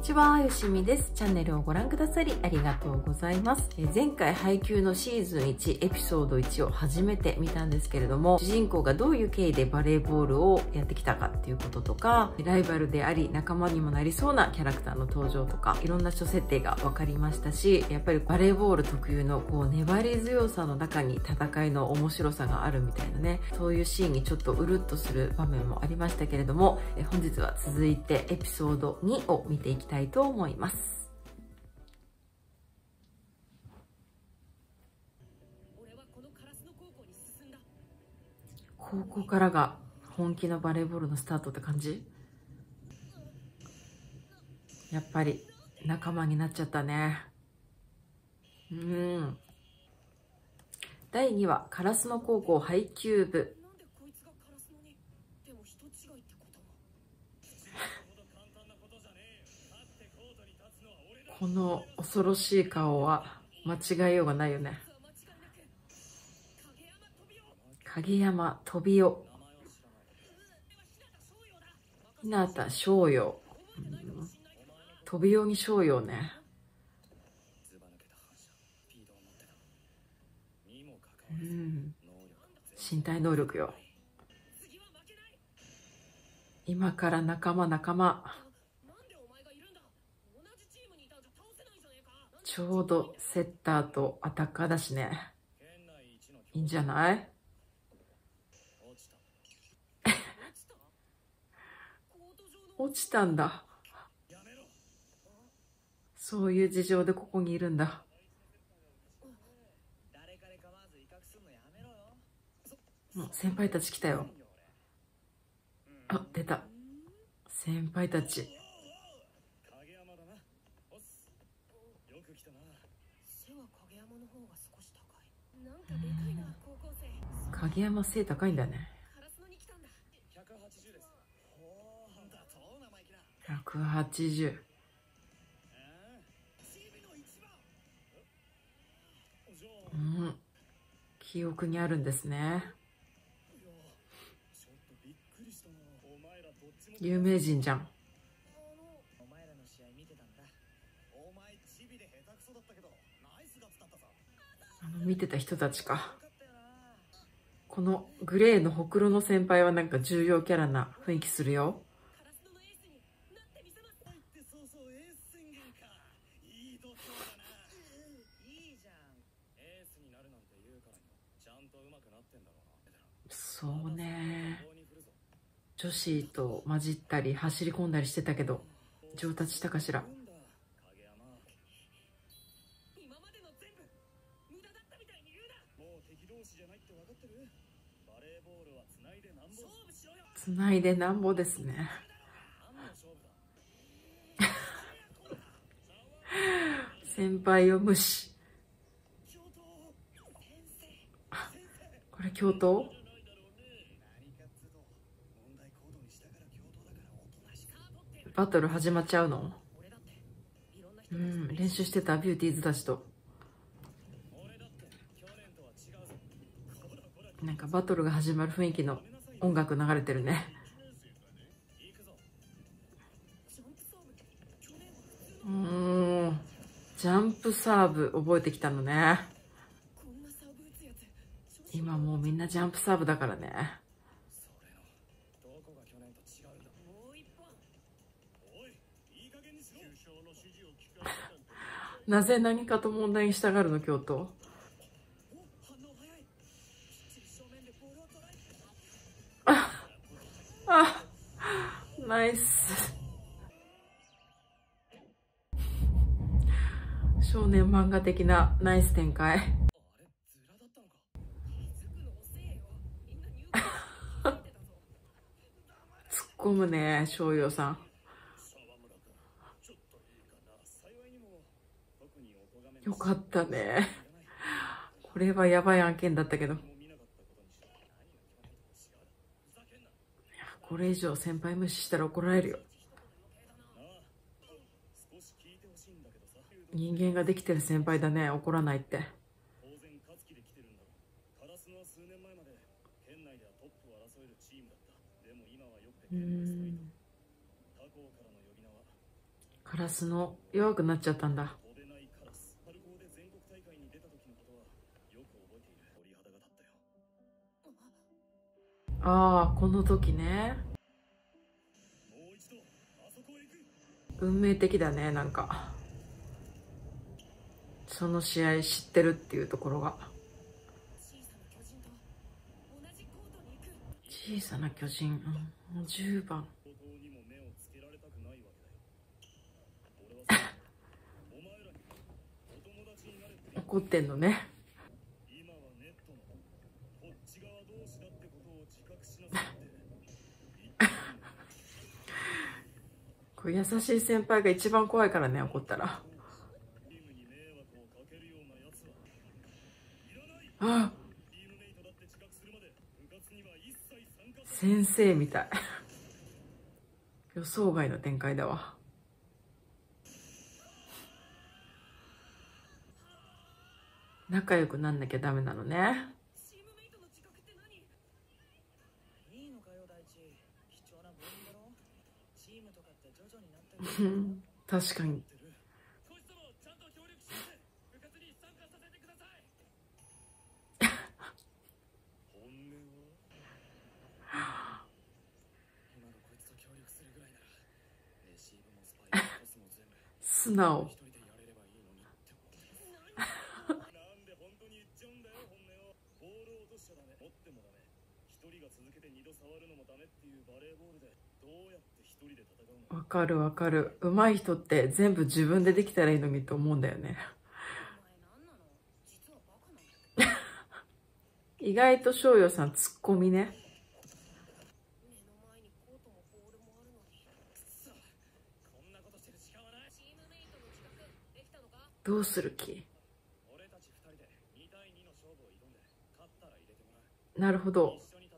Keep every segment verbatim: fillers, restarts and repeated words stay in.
ちは、よしみです。チャンネルをご覧くださりありがとうございます。え前回配給のシーズンいちエピソードいちを初めて見たんですけれども、主人公がどういう経緯でバレーボールをやってきたかっていうこととか、ライバルであり仲間にもなりそうなキャラクターの登場とか、いろんな諸設定が分かりましたし、やっぱりバレーボール特有のこう粘り強さの中に戦いの面白さがあるみたいなね、そういうシーンにちょっとうるっとする場面もありましたけれども、え本日は続いてエピソードにを見ていきたいと思います。高校からが本気のバレーボールのスタートって感じ？やっぱり仲間になっちゃったね。うん。だいにわ、烏野高校配球部。この恐ろしい顔は間違えようがないよね。影山飛びお、日向翔陽、飛びおに翔陽ね。うん、身体能力よ。今から仲間仲間。ちょうどセッターとアタッカーだしね。いいんじゃない？落ちたんだ。そういう事情でここにいるんだ。もう先輩たち来たよ。あ、出た。先輩たち。影山背高いんだね。ひゃくはちじゅう。うん。記憶にあるんですね。有名人じゃん。あの見てた人たちか。このグレーのほくろの先輩はなんか重要キャラな雰囲気するよ。そうね。女子と混じったり走り込んだりしてたけど、上達したかしら。つないでなんぼですね。先輩を無視。これ教頭？バトル始まっちゃうの？うん、練習してたビューティーズたちと。なんかバトルが始まる雰囲気の音楽流れてるね。うーん、ジャンプサーブ覚えてきたのね。今もうみんなジャンプサーブだからね。なぜ何かと問題にしたがるの、京都。あ、あ、ナイス。少年漫画的なナイス展開。突っ込むね、翔陽さん。よかったね。これはやばい案件だったけど。これ以上先輩無視したら怒られるよ。人間ができてる先輩だね、怒らないって。うーん。 カラスの弱くなっちゃったんだ。ああ、この時ね。運命的だね、なんか。その試合知ってるっていうところが。小さな巨人、うん、じゅうばん。怒ってんのね。これ優しい先輩が一番怖いからね、怒ったら。あ、先生みたい。予想外の展開だわ。仲良くなんなきゃダメなのね。確かに。素直。わかるわかる。上手い人って全部自分でできたらいいのにと思うんだよね。意外と翔陽さんツッコミね。どうする気？なるほど。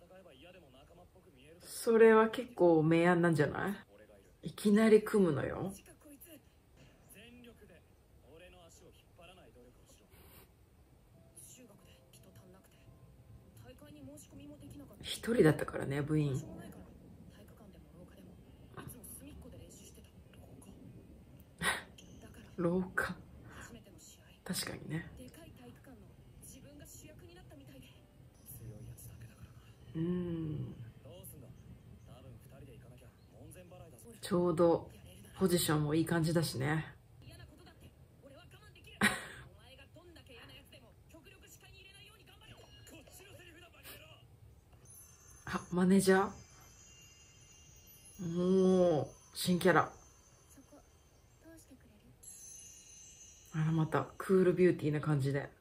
それは結構明暗なんじゃない？いきなり組むのよ。一人だったからね、部員。廊下。確かにね。うん。ちょうどポジションもいい感じだしね。あ、マネージャー？もう新キャラ。あら、またクールビューティーな感じで。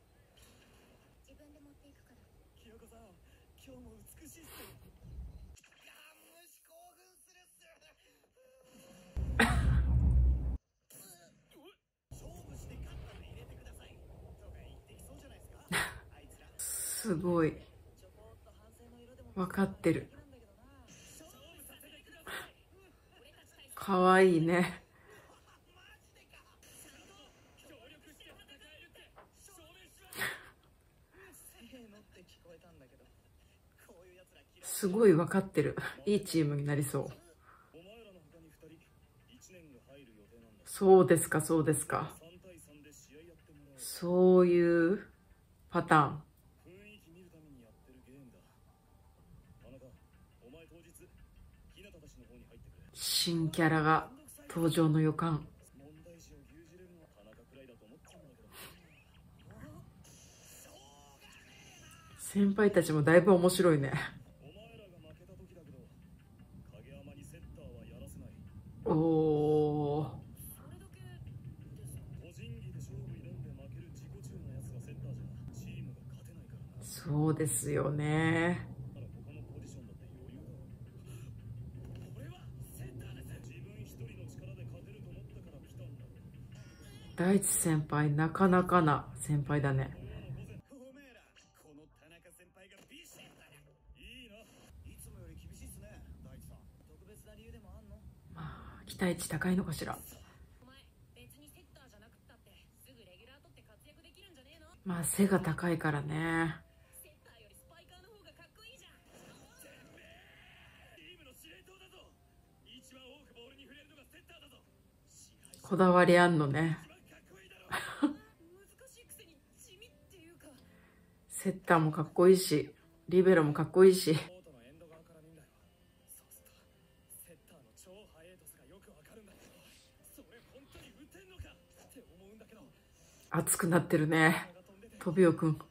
すごい分かってる。かわいいね。すごい分かってる。いいチームになりそう。そうですか、そうですか。そういうパターン。新キャラが登場の予感。先輩たちもだいぶ面白いね。おお。そうですよね。大地先輩、なかなかな先輩だね。まあ、期待値高いのかしら。まあ、背が高いからね。 こだわりあんのね。セッターもかっこいいし、リベロもかっこいいし。熱くなってるね、トビオくん。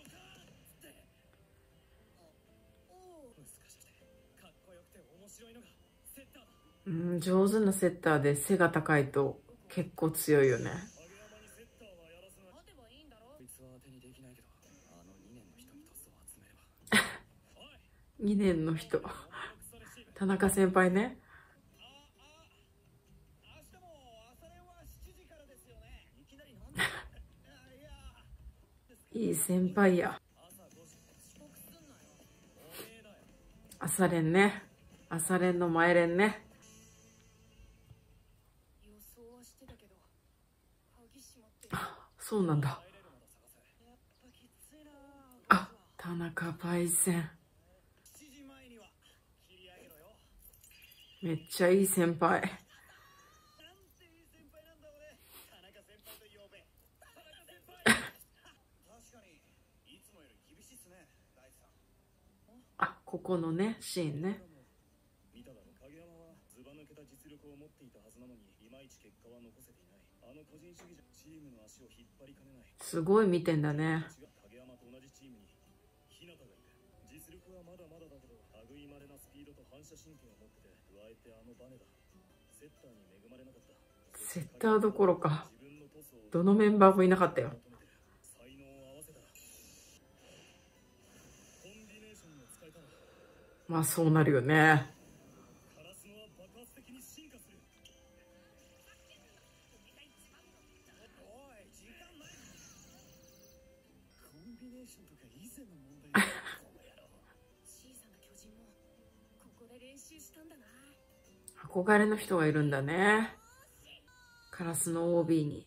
うん、上手なセッターで背が高いと結構強いよね。にねんの人、田中先輩ね。いい先輩や。朝練ね。朝練の前練ね。あ、そうなんだ。あ、田中パイセン。めっちゃいい先輩。あ、ここのね、シーンね。すごい見てんだね。セッターどころか、どのメンバーもいなかったよ。まあそうなるよね。憧れの人がいるんだね。カラスの オービー に。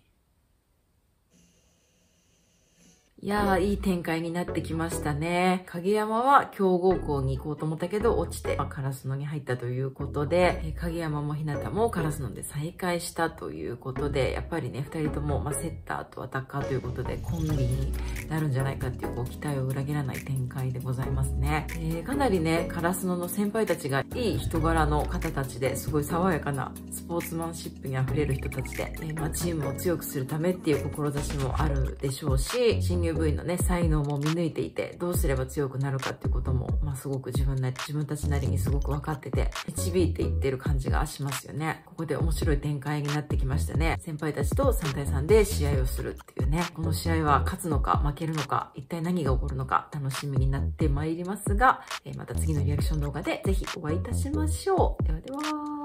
いやー、いい展開になってきましたね。影山は強豪校に行こうと思ったけど落ちて、まあ、烏野に入ったということで、影山も日向も烏野で再会したということで、やっぱりね、二人とも、まあ、セッターとアタッカーということでコンビになるんじゃないかっていう、こう期待を裏切らない展開でございますね。えー、かなりね、烏野の先輩たちがいい人柄の方たちで、すごい爽やかなスポーツマンシップに溢れる人たちで、えーまあ、チームを強くするためっていう志もあるでしょうし、新入部員のね、才能も見抜いていて、どうすれば強くなるかっていうことも、まあ、すごく自分なり、自分たちなりにすごく分かってて、導いていってる感じがしますよね。ここで面白い展開になってきましたね。先輩たちとさんたいさんで試合をするっていうね。この試合は勝つのか負けるのか、一体何が起こるのか楽しみになってまいりますが、えー、また次のリアクション動画でぜひお会いいたしましょう。ではでは。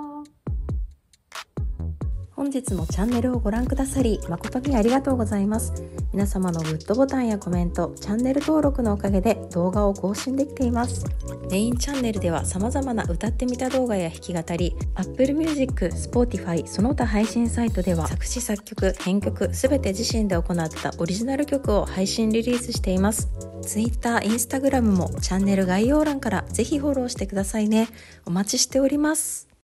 本日もチャンネルをご覧くださり誠にありがとうございます。皆様のグッドボタンやコメント、チャンネル登録のおかげで動画を更新できています。メインチャンネルでは様々な歌ってみた動画や弾き語り、Apple Music、Spotify その他配信サイトでは作詞作曲、編曲すべて自身で行ったオリジナル曲を配信リリースしています。Twitter、Instagram もチャンネル概要欄からぜひフォローしてくださいね。お待ちしております。